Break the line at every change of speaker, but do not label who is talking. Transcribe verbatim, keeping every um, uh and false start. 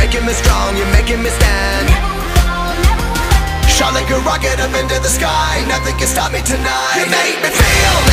making me strong, you're making me stand. Shot like a rocket up into the sky, nothing can stop me tonight. You make me feel